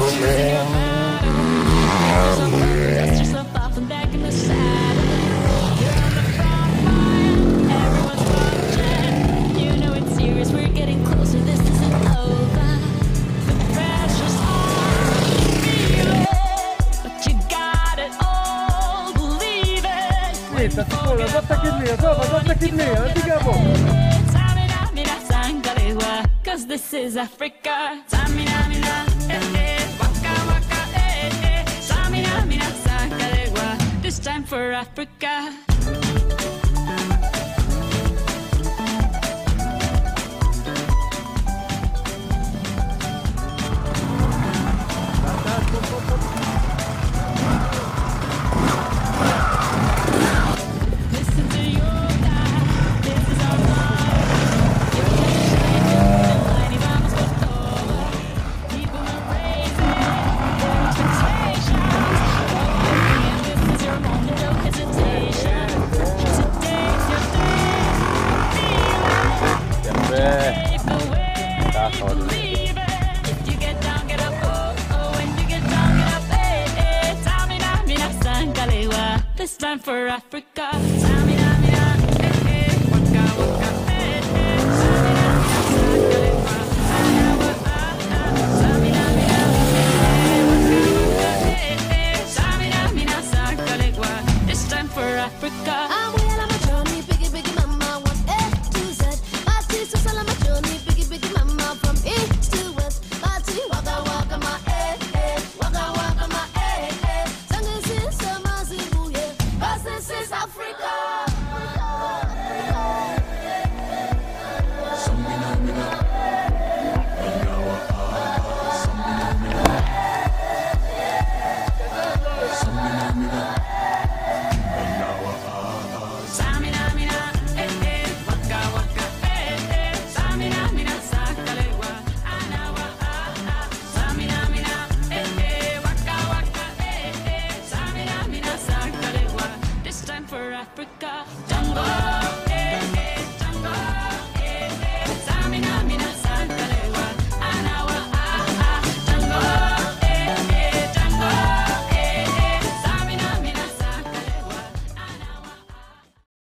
Cause this is Africa. Samina mina, waka waka, Samina mina, sakalegua. This time for Africa. This time for Africa. Samina mina, waka waka, Samina mina, Samina mina, Samina mina, sakalegua. This time for Africa. I'm well on my journey, biggie biggie mama, one A to Z. My sisters all on my journey, biggie biggie mama, from east to west. Party waka waka my waka waka my Sangin sister mazibu yeah, 'cause this is Africa. For Africa.